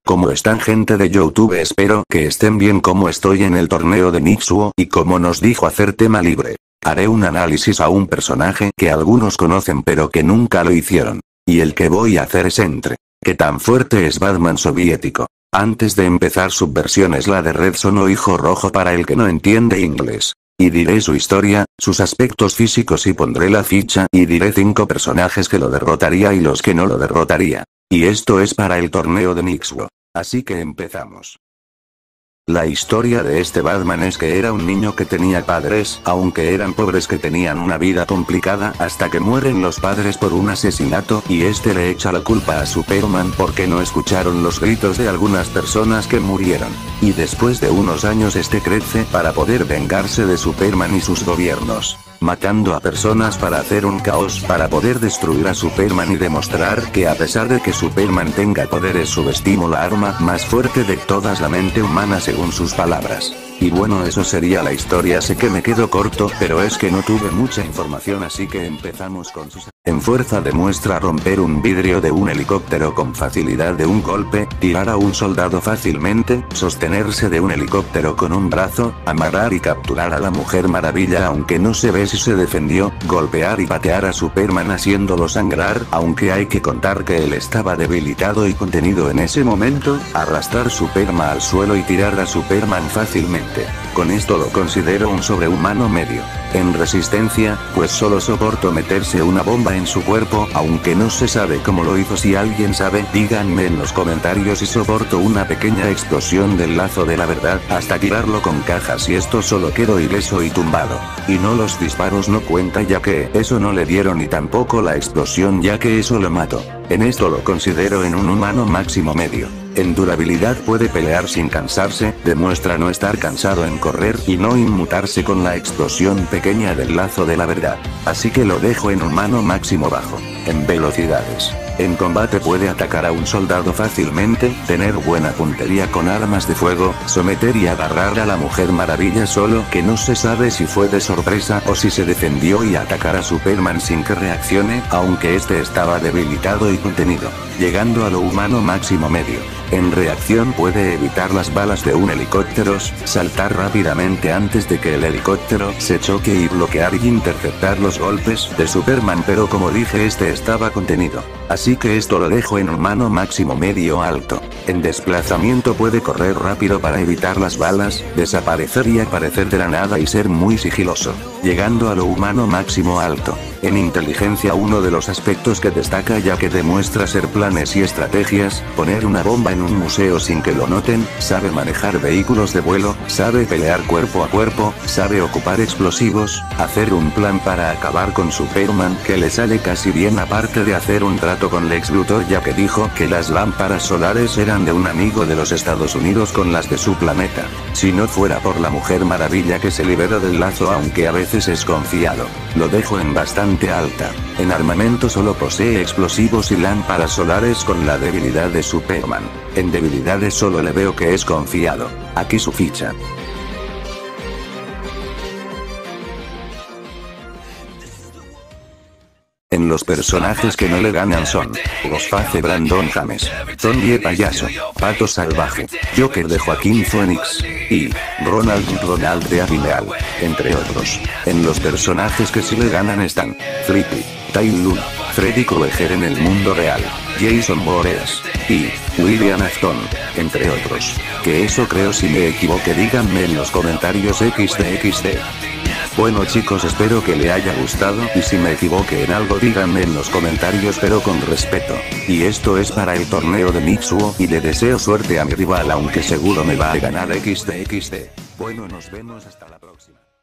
¿Cómo están, gente de YouTube? Espero que estén bien. Como estoy en el torneo de Nixuo y como nos dijo hacer tema libre, haré un análisis a un personaje que algunos conocen pero que nunca lo hicieron. Y el que voy a hacer es entre. ¿Qué tan fuerte es Batman soviético? Antes de empezar, subversión es la de Red Son o Hijo Rojo para el que no entiende inglés. Y diré su historia, sus aspectos físicos y pondré la ficha y diré 5 personajes que lo derrotaría y los que no lo derrotaría. Y esto es para el torneo de Nixuo. Así que empezamos. La historia de este Batman es que era un niño que tenía padres, aunque eran pobres, que tenían una vida complicada hasta que mueren los padres por un asesinato y este le echa la culpa a Superman porque no escucharon los gritos de algunas personas que murieron. Y después de unos años este crece para poder vengarse de Superman y sus gobiernos, matando a personas para hacer un caos para poder destruir a Superman y demostrar que a pesar de que Superman tenga poderes, subestimo la arma más fuerte de todas, la mente humana, según sus palabras. Y bueno, eso sería la historia. Sé que me quedo corto, pero es que no tuve mucha información, así que empezamos con sus... En fuerza demuestra romper un vidrio de un helicóptero con facilidad de un golpe, tirar a un soldado fácilmente, sostenerse de un helicóptero con un brazo, amarrar y capturar a la Mujer Maravilla aunque no se ve si se defendió, golpear y patear a Superman haciéndolo sangrar, aunque hay que contar que él estaba debilitado y contenido en ese momento, arrastrar Superman al suelo y tirar a Superman fácilmente. Con esto lo considero un sobrehumano medio. En resistencia, pues solo soporto meterse una bomba en su cuerpo, aunque no se sabe cómo lo hizo. Si alguien sabe, díganme en los comentarios. Y soporto una pequeña explosión del lazo de la verdad, hasta tirarlo con cajas y esto solo quedó ileso y tumbado. Y no, los disparos no cuenta ya que eso no le dieron, y tampoco la explosión ya que eso lo mató. En esto lo considero en un humano máximo medio. En durabilidad puede pelear sin cansarse, demuestra no estar cansado en correr y no inmutarse con la explosión pequeña del lazo de la verdad. Así que lo dejo en humano máximo bajo. En velocidades. En combate puede atacar a un soldado fácilmente, tener buena puntería con armas de fuego, someter y agarrar a la Mujer Maravilla, solo que no se sabe si fue de sorpresa o si se defendió, y atacar a Superman sin que reaccione, aunque este estaba debilitado y contenido, llegando a lo humano máximo medio. En reacción puede evitar las balas de un helicóptero, saltar rápidamente antes de que el helicóptero se choque y bloquear y interceptar los golpes de Superman, pero como dije, este estaba contenido. Así que esto lo dejo en humano máximo medio alto. En desplazamiento puede correr rápido para evitar las balas, desaparecer y aparecer de la nada y ser muy sigiloso, llegando a lo humano máximo alto. En inteligencia, uno de los aspectos que destaca ya que demuestra ser planes y estrategias, poner una bomba en un museo sin que lo noten, sabe manejar vehículos de vuelo, sabe pelear cuerpo a cuerpo, sabe ocupar explosivos, hacer un plan para acabar con Superman que le sale casi bien, aparte de hacer un trato con Lex Luthor ya que dijo que las lámparas solares eran de un amigo de los Estados Unidos con las de su planeta. Si no fuera por la Mujer Maravilla que se liberó del lazo, aunque a veces es confiado, lo dejo en bastante alta. En armamento solo posee explosivos y lámparas solares con la debilidad de Superman. En debilidades solo le veo que es confiado. Aquí su ficha. En los personajes que no le ganan son Ghostface, Brandon James, Zombie Payaso, Pato Salvaje, Joker de Joaquín Phoenix y Ronald de Avileal, entre otros. En los personajes que sí le ganan están Flippy, Tai Lung, Freddy Krueger en el mundo real, Jason Voorhees y William Afton, entre otros. Que eso creo, si me equivoqué díganme en los comentarios XD. Bueno chicos, espero que le haya gustado y si me equivoqué en algo díganme en los comentarios, pero con respeto. Y esto es para el torneo de Nixuo y le deseo suerte a mi rival, aunque seguro me va a ganar XD. Bueno, nos vemos hasta la próxima.